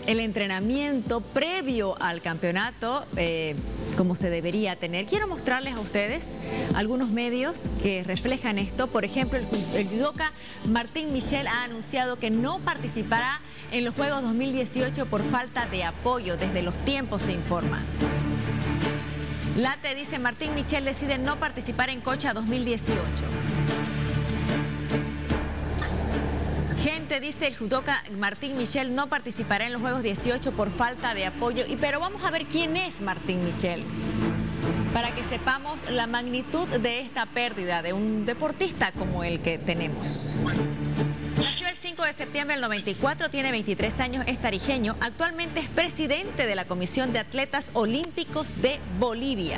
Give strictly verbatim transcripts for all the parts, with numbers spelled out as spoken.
el entrenamiento previo al campeonato eh, como se debería tener. Quiero mostrarles a ustedes algunos medios que reflejan esto. Por ejemplo, el, el judoka Martín Michel ha anunciado que no participará en los Juegos dos mil dieciocho por falta de apoyo. Desde Los Tiempos se informa. Late dice: Martín Michel decide no participar en Cocha dos mil dieciocho. Gente dice: el judoka Martín Michel no participará en los Juegos dieciocho por falta de apoyo. Y pero vamos a ver quién es Martín Michel, para que sepamos la magnitud de esta pérdida de un deportista como el que tenemos. Nació el cinco de septiembre del noventa y cuatro, tiene veintitrés años, es tarijeño. Actualmente es presidente de la Comisión de Atletas Olímpicos de Bolivia.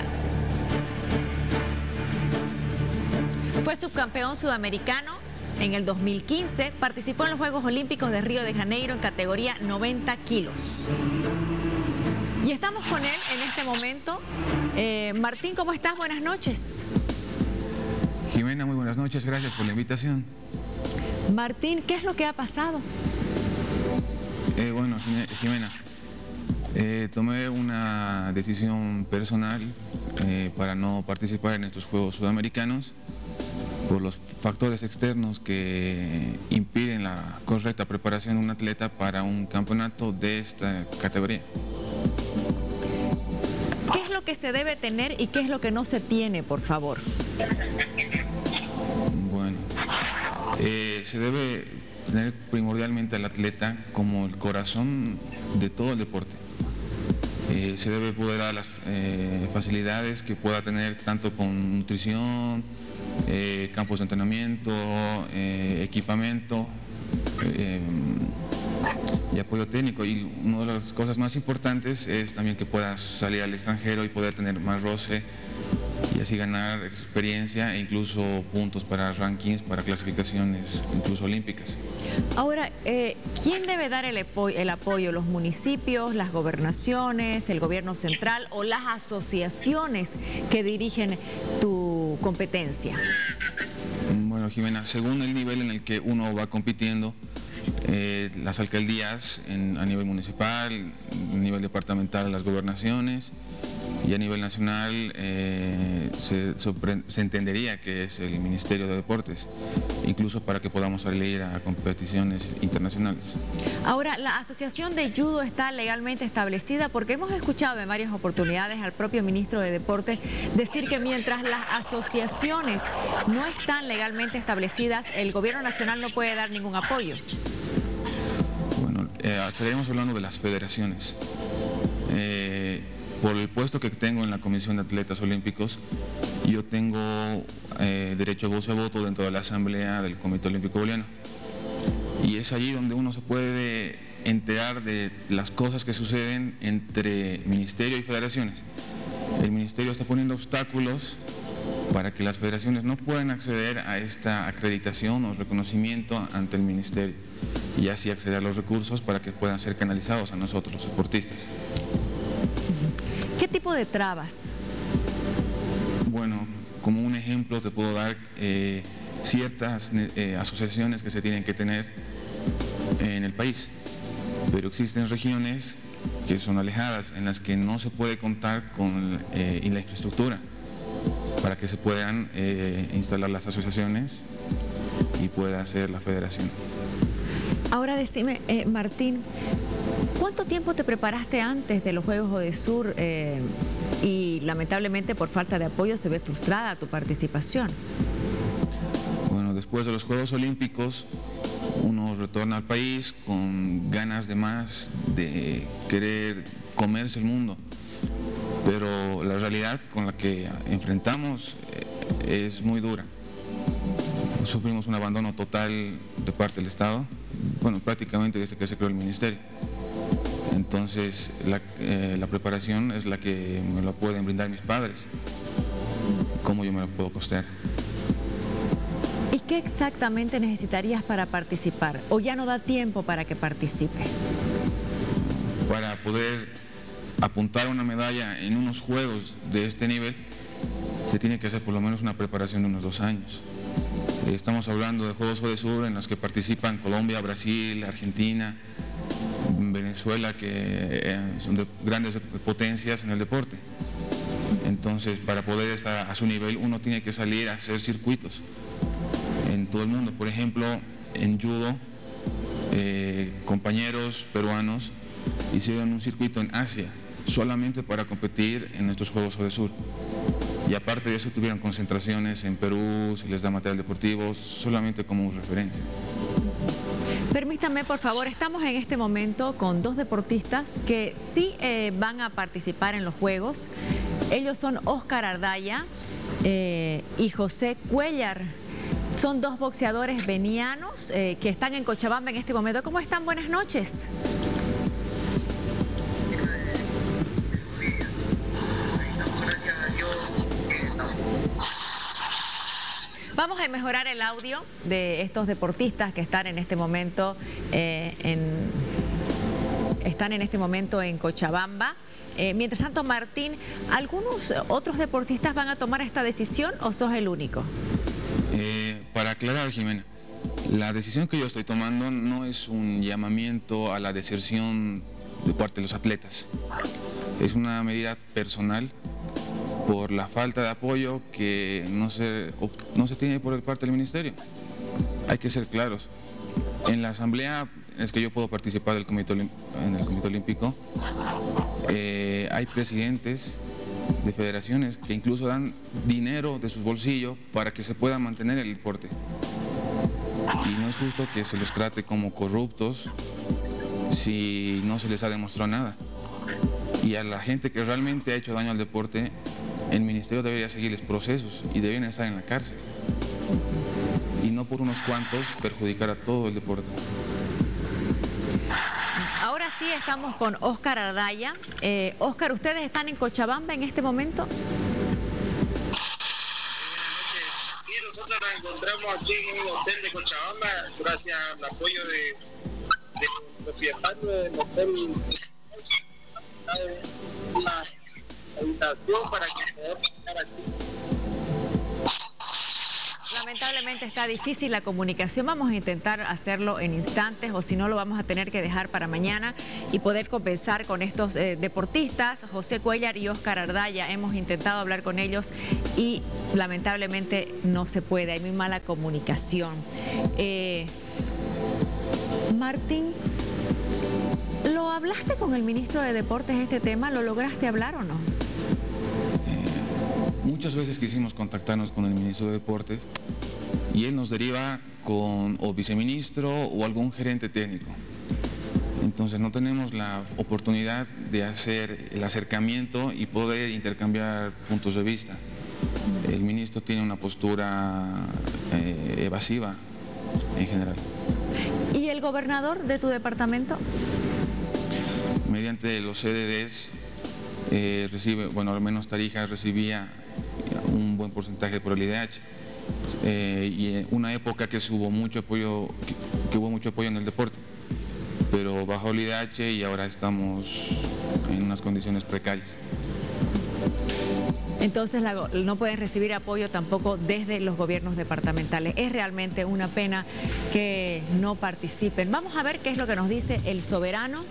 Fue subcampeón sudamericano en el dos mil quince. Participó en los Juegos Olímpicos de Río de Janeiro en categoría noventa kilos. Y estamos con él en este momento. Eh, Martín, ¿cómo estás? Buenas noches. Jimena, muy buenas noches. Gracias por la invitación. Martín, ¿qué es lo que ha pasado? Eh, bueno, Jimena, eh, tomé una decisión personal eh, para no participar en estos Juegos Sudamericanos por los factores externos que impiden la correcta preparación de un atleta para un campeonato de esta categoría. ¿Qué es lo que se debe tener y qué es lo que no se tiene, por favor? Bueno, eh, se debe tener primordialmente al atleta como el corazón de todo el deporte. Eh, se debe poder dar las eh, facilidades que pueda tener tanto con nutrición, eh, campos de entrenamiento, eh, equipamiento eh, y apoyo técnico. Y una de las cosas más importantes es también que puedas salir al extranjero y poder tener más roce y así ganar experiencia e incluso puntos para rankings, para clasificaciones incluso olímpicas. Ahora, eh, ¿quién debe dar el, el apoyo? ¿Los municipios, las gobernaciones, el gobierno central o las asociaciones que dirigen tu competencia? Bueno, Jimena, según el nivel en el que uno va compitiendo, eh, las alcaldías en, a nivel municipal, a nivel departamental, las gobernaciones, y a nivel nacional eh, se, se entendería que es el Ministerio de Deportes, incluso para que podamos salir a competiciones internacionales. Ahora, ¿la Asociación de Judo está legalmente establecida? Porque hemos escuchado en varias oportunidades al propio ministro de Deportes decir que mientras las asociaciones no están legalmente establecidas, el gobierno nacional no puede dar ningún apoyo. Bueno, eh, estaríamos hablando de las federaciones. Eh, Por el puesto que tengo en la Comisión de Atletas Olímpicos, yo tengo eh, derecho a voz y a voto dentro de la Asamblea del Comité Olímpico Boliviano. Y es allí donde uno se puede enterar de las cosas que suceden entre ministerio y federaciones. El ministerio está poniendo obstáculos para que las federaciones no puedan acceder a esta acreditación o reconocimiento ante el ministerio y así acceder a los recursos para que puedan ser canalizados a nosotros, los deportistas. ¿Qué tipo de trabas? Bueno, como un ejemplo te puedo dar eh, ciertas eh, asociaciones que se tienen que tener en el país, pero existen regiones que son alejadas, en las que no se puede contar con eh, la infraestructura para que se puedan eh, instalar las asociaciones y pueda hacer la federación. Ahora decime, eh, Martín, ¿cuánto tiempo te preparaste antes de los Juegos Odesur eh, y lamentablemente por falta de apoyo se ve frustrada tu participación? Bueno, después de los Juegos Olímpicos uno retorna al país con ganas de más, de querer comerse el mundo, pero la realidad con la que enfrentamos eh, es muy dura. Sufrimos un abandono total de parte del Estado, bueno, prácticamente desde que se creó el ministerio. Entonces, la, eh, la preparación es la que me la pueden brindar mis padres. ¿Cómo yo me la puedo costear? ¿Y qué exactamente necesitarías para participar? ¿O ya no da tiempo para que participe? Para poder apuntar a una medalla en unos juegos de este nivel, se tiene que hacer por lo menos una preparación de unos dos años. Estamos hablando de Juegos Odesur en los que participan Colombia, Brasil, Argentina, Venezuela, que eh, son de grandes potencias en el deporte. Entonces, para poder estar a su nivel, uno tiene que salir a hacer circuitos en todo el mundo. Por ejemplo, en judo, eh, compañeros peruanos hicieron un circuito en Asia solamente para competir en nuestros Juegos Odesur. Y aparte de eso tuvieron concentraciones en Perú, se les da material deportivo, solamente como referencia. Permítanme, por favor, estamos en este momento con dos deportistas que sí eh, van a participar en los Juegos. Ellos son Óscar Ardaya eh, y José Cuéllar. Son dos boxeadores venianos eh, que están en Cochabamba en este momento. ¿Cómo están? Buenas noches. Vamos a mejorar el audio de estos deportistas que están en este momento eh, en, están en este momento en Cochabamba. Eh, mientras tanto, Martín, ¿algunos otros deportistas van a tomar esta decisión o sos el único? Eh, para aclarar, Jimena, la decisión que yo estoy tomando no es un llamamiento a la deserción de parte de los atletas. Es una medida personal por la falta de apoyo que no se, no se tiene por parte del Ministerio. Hay que ser claros. En la asamblea es que yo puedo participar del comité, en el Comité Olímpico. Eh, hay presidentes de federaciones que incluso dan dinero de sus bolsillos para que se pueda mantener el deporte. Y no es justo que se los trate como corruptos si no se les ha demostrado nada. Y a la gente que realmente ha hecho daño al deporte, el Ministerio debería seguirles procesos y deberían estar en la cárcel. Y no por unos cuantos perjudicar a todo el deporte. Ahora sí estamos con Óscar Ardaya. Eh, Óscar, ¿ustedes están en Cochabamba en este momento? Sí, nosotros nos encontramos aquí en un hotel de Cochabamba gracias al apoyo de, de los propietarios del hotel. Una habitación para que podamos estar aquí. Lamentablemente está difícil la comunicación. Vamos a intentar hacerlo en instantes o si no lo vamos a tener que dejar para mañana y poder conversar con estos eh, deportistas, José Cuéllar y Óscar Ardaya. Hemos intentado hablar con ellos y lamentablemente no se puede, hay muy mala comunicación. Eh, Martín, ¿lo hablaste con el ministro de Deportes este tema? ¿Lo lograste hablar o no? Muchas veces quisimos contactarnos con el ministro de Deportes y él nos deriva con o viceministro o algún gerente técnico. Entonces no tenemos la oportunidad de hacer el acercamiento y poder intercambiar puntos de vista. El ministro tiene una postura eh, evasiva en general. ¿Y el gobernador de tu departamento? Mediante los C D Ds eh, recibe, bueno, al menos Tarija recibía un buen porcentaje por el I D H. Eh, y en una época que hubo mucho apoyo, que, que hubo mucho apoyo en el deporte, pero bajó el I D H y ahora estamos en unas condiciones precarias. Entonces la, no pueden recibir apoyo tampoco desde los gobiernos departamentales. Es realmente una pena que no participen. Vamos a ver qué es lo que nos dice el soberano.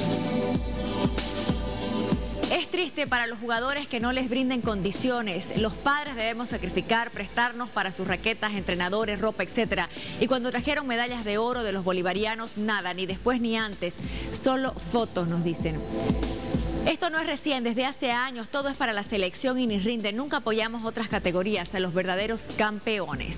Es triste para los jugadores que no les brinden condiciones. Los padres debemos sacrificar, prestarnos para sus raquetas, entrenadores, ropa, etcétera. Y cuando trajeron medallas de oro de los bolivarianos, nada, ni después ni antes. Solo fotos, nos dicen. Esto no es recién, desde hace años todo es para la selección y ni rinde. Nunca apoyamos otras categorías, a los verdaderos campeones.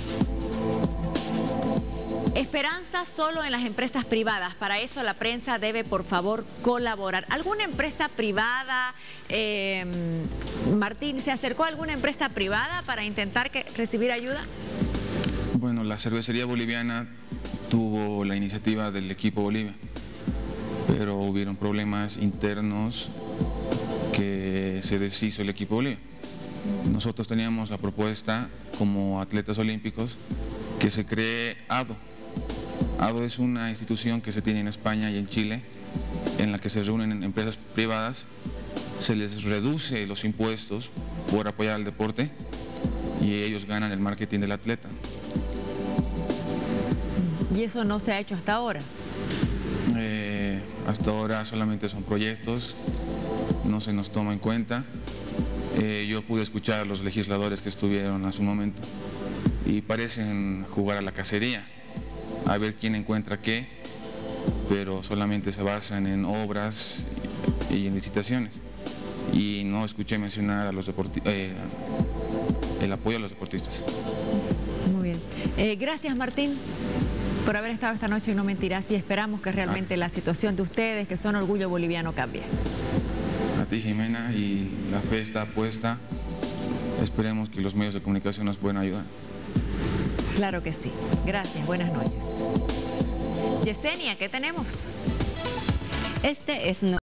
Esperanza solo en las empresas privadas. Para eso la prensa debe, por favor, colaborar. ¿Alguna empresa privada, eh, Martín, se acercó a alguna empresa privada para intentar que, recibir ayuda? Bueno, la cervecería boliviana tuvo la iniciativa del equipo Bolivia, pero hubieron problemas internos que se deshizo el equipo Bolivia. Nosotros teníamos la propuesta como atletas olímpicos que se cree A D O. A D O es una institución que se tiene en España y en Chile, en la que se reúnen empresas privadas, se les reduce los impuestos por apoyar al deporte y ellos ganan el marketing del atleta. ¿Y eso no se ha hecho hasta ahora? Eh, hasta ahora solamente son proyectos, no se nos toma en cuenta. Eh, yo pude escuchar a los legisladores que estuvieron a su momento y parecen jugar a la cacería, a ver quién encuentra qué, pero solamente se basan en obras y en licitaciones. Y no escuché mencionar a los deporti- eh, el apoyo a los deportistas. Muy bien. Eh, gracias, Martín, por haber estado esta noche en No Mentirás, y esperamos que realmente Ah. la situación de ustedes, que son orgullo boliviano, cambie. A ti, Jimena, y la fe está puesta. Esperemos que los medios de comunicación nos puedan ayudar. Claro que sí. Gracias, buenas noches. Yesenia, ¿qué tenemos? Este es no